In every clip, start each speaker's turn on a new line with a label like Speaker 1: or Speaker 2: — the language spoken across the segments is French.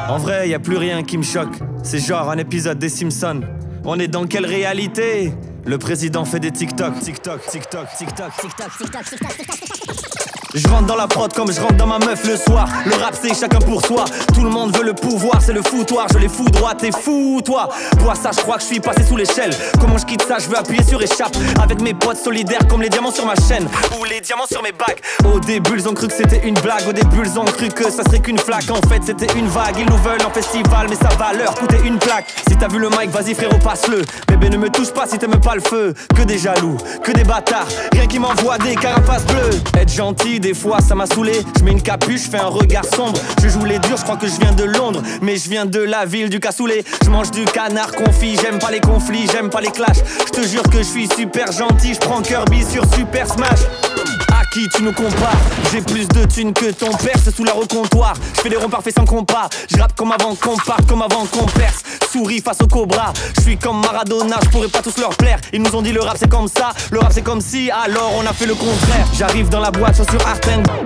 Speaker 1: En vrai, y a plus rien qui me choque. C'est genre un épisode des Simpsons. On est dans quelle réalité? Le président fait des TikTok, TikTok, TikTok, TikTok, TikTok, TikTok, TikTok, TikTok. Je rentre dans la prod comme je rentre dans ma meuf le soir. Le rap c'est chacun pour soi. Tout le monde veut le pouvoir, c'est le foutoir. Je les fous droit, t'es fou toi. Pour ça je crois que je suis passé sous l'échelle. Comment je quitte ça, je veux appuyer sur échappe. Avec mes potes solidaires comme les diamants sur ma chaîne. Ou les diamants sur mes bagues. Au début ils ont cru que c'était une blague. Au début ils ont cru que ça serait qu'une flaque. En fait c'était une vague, ils nous veulent en festival. Mais ça va leur coûter une plaque. Si t'as vu le mic, vas-y frérot passe-le. Bébé ne me touche pas si t'aimes pas le feu. Que des jaloux, que des bâtards. Rien qui m'envoie des carapaces bleues. Être gentil des fois ça m'a saoulé. Je mets une capuche, fais un regard sombre. Je joue les durs, je crois que je viens de Londres. Mais je viens de la ville du cassoulet. Je mange du canard confit, j'aime pas les conflits, j'aime pas les clashs. Je te jure que je suis super gentil. Je prends Kirby sur Super Smash. À qui tu nous compares? J'ai plus de thunes que ton père, c'est sous la recomptoir. Je fais des ronds parfaits sans compas. Je rappe comme avant qu'on parte, comme avant qu'on perce. Souris face au cobra. Je suis comme Maradona, je pourrais pas tous leur plaire. Ils nous ont dit le rap c'est comme ça, le rap c'est comme si. Alors on a fait le contraire. J'arrive dans la boîte, sur Art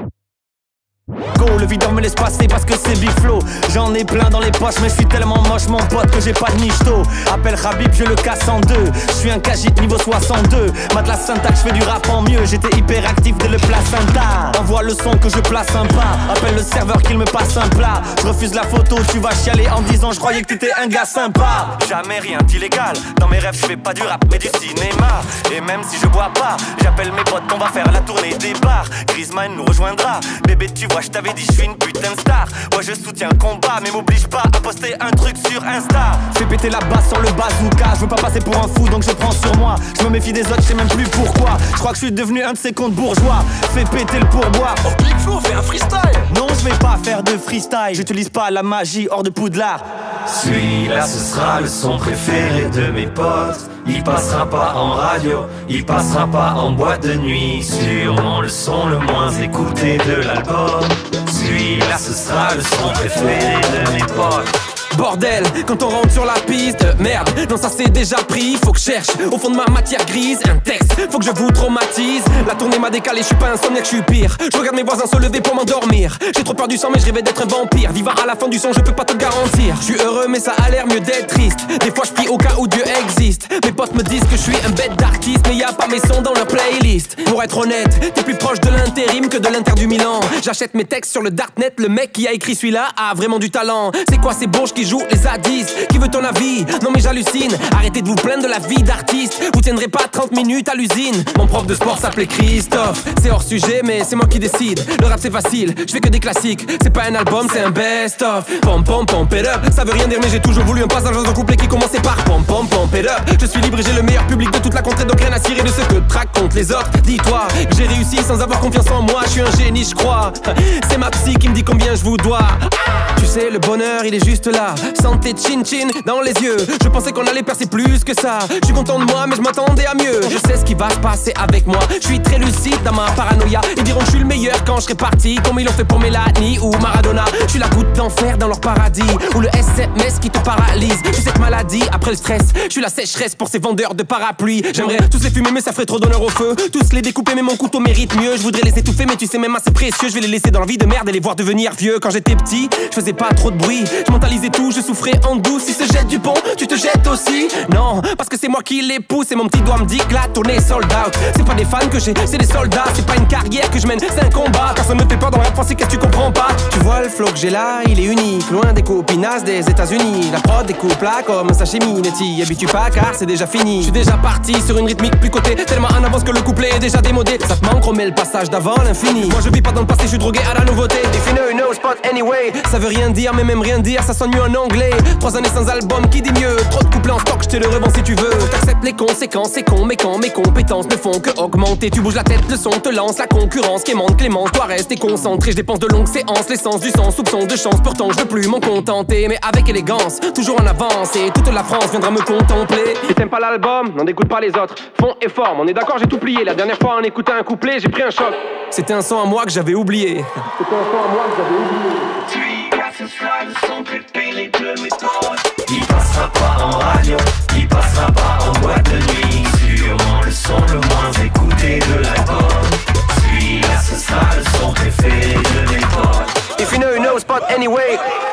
Speaker 1: Go, le videur me laisse passer parce que c'est Big Flow. J'en ai plein dans les poches mais je suis tellement moche mon pote que j'ai pas de nichto. Appelle Khabib, je le casse en deux. Je suis un Kajit niveau 62. Matelas syntaxe, je fais du rap en mieux. J'étais hyper actif dès le placenta. Envoie le son que je place un pas. Appelle le serveur qu'il me passe un plat. Je refuse la photo, tu vas chialer en disant je croyais que t'étais un gars sympa. Jamais rien d'illégal. Dans mes rêves je fais pas du rap mais du cinéma. Et même si je bois pas, j'appelle mes potes, on va faire la tournée des bars. Griezmann nous rejoindra. Bébé tu vois je t'avais dit je suis une putain de star. Ouais je soutiens le combat mais m'oblige pas à poster un truc sur Insta. Fais péter la basse sur le bazooka. Je veux pas passer pour un fou donc je prends sur moi. Je me méfie des autres, je sais même plus pourquoi. Je crois que je suis devenu un de ces comptes bourgeois. Fais péter le pourboire.
Speaker 2: Oh Big Flo, fais un freestyle.
Speaker 1: Non je vais pas faire de freestyle. J'utilise pas la magie hors de Poudlard.
Speaker 3: Celui-là ce sera le son préféré de mes potes. Il passera pas en radio, il passera pas en boîte de nuit. Sûrement le son le moins écouté de l'album. Celui-là ce sera le son préféré de mes potes.
Speaker 2: Bordel, quand on rentre sur la piste, merde, non ça c'est déjà pris. Faut que je cherche au fond de ma matière grise un texte, faut que je vous traumatise. La tournée m'a décalé, je suis pas insomniaque, je suis pire. Je regarde mes voisins se lever pour m'endormir. J'ai trop peur du sang mais je rêvais d'être un vampire. Vivant à la fin du son, je peux pas te garantir. Je suis heureux mais ça a l'air mieux d'être triste. Des fois je prie au cas où Dieu existe. Mes potes me disent que je suis un bête d'artiste, mais y a pas mes sons dans leur playlist. Pour être honnête, t'es plus proche de l'intérim que de l'Inter du Milan. J'achète mes textes sur le Darknet, le mec qui a écrit celui-là a vraiment du talent. C'est quoi ces bourges qui jouent les zadis? Qui veut ton avis? Non mais j'hallucine. Arrêtez de vous plaindre de la vie d'artiste. Vous tiendrez pas 30 minutes à l'usine. Mon prof de sport s'appelait Christophe. C'est hors sujet mais c'est moi qui décide. Le rap c'est facile, je fais que des classiques. C'est pas un album, c'est un best-of. Pom pom pom it up. Ça veut rien dire mais j'ai toujours voulu un passage dans un couplet qui commençait par pom pom pom it up. Je suis libre et j'ai le meilleur public de toute la contrée, donc rien à cirer de ce que traque contre les autres. Dis-toi que j'ai réussi sans avoir confiance en moi. Je suis un génie je crois. C'est ma psy qui me dit combien je vous dois. Tu sais le bonheur il est juste là. Santé chin chin dans les yeux. Je pensais qu'on allait percer plus que ça. Je suis content de moi mais je m'attendais à mieux. Je sais ce qui va se passer avec moi. Je suis très lucide dans ma paranoïa. Ils diront que je suis le meilleur quand je serai parti, comme ils l'ont fait pour Mélanie ou Maradona. Je suis la goutte d'enfer dans leur paradis, ou le SMS qui te paralyse. Je suis cette maladie après le stress. Je suis la sécheresse pour ces vendeurs de parapluies. J'aimerais tous les fumer mais ça ferait trop d'honneur au feu. Tous les découper mais mon couteau mérite mieux. Je voudrais les étouffer mais tu sais même assez précieux. Je vais les laisser dans la vie de merde et les voir devenir vieux. Quand j'étais petit, je faisais pas trop de bruit. Je mentalisais tout, je souffrais en douce. Si se jette du pont, tu te jettes aussi. Non, parce que c'est moi qui les pousse. Et mon petit doigt me dit que la tournée sold out. C'est pas des fans que j'ai, c'est des soldats. C'est pas une carrière que je mène, c'est un combat. Personne ne me fait peur dans le rap français, qu'est-ce que tu comprends pas? Tu vois le flow que j'ai là, il est unique. Loin des copinasses des États-Unis. La prod découpe là comme sashimi. Ne t'y habitue pas car c'est déjà fini. Je suis déjà parti sur une rythmique plus cotée, tellement en avance que le couplet est déjà démodé. Ça te manque, remets le passage d'avant l'infini. Moi je vis pas dans le passé, je suis drogué à la nouveauté. If you know, you know, spot anyway. Ça veut rien dire, mais même rien dire, ça sonne mieux en anglais. 3 années sans album, qui dit mieux? Trop de couplets en stock, je te le revends si tu veux. T'acceptes les conséquences, c'est con, mais quand mes compétences ne font que augmenter. Tu bouges la tête, le son te lance, la concurrence quémante, Clémence, toi reste concentré. Je dépense de longues séances, l'essence du sang, soupçon de chance. Pourtant je veux plus m'en contenter, mais avec élégance, toujours en avance. Et toute la France viendra me contempler. Et t'aimes pas l'album? N'en écoute pas les autres. Fond et forme, on est d'accord, j'ai tout plié. La dernière fois en écoutant un couplet, j'ai pris un choc. C'était un son à moi que j'avais oublié. C'était un son à moi que j'avais oublié.
Speaker 3: Ce sera le son préféré de mes potes. Il passera pas en radio, il passera pas en boîte de nuit. Sûrement le son le moins écouté de l'album. Celui-là ce sera le son préféré de mes potes.
Speaker 2: If you know, you know, spot anyway.